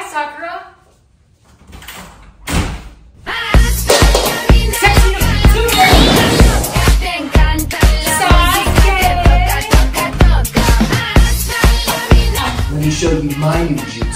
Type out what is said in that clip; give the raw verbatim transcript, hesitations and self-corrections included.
Hi, Sakura. Let me show you my new Chikin.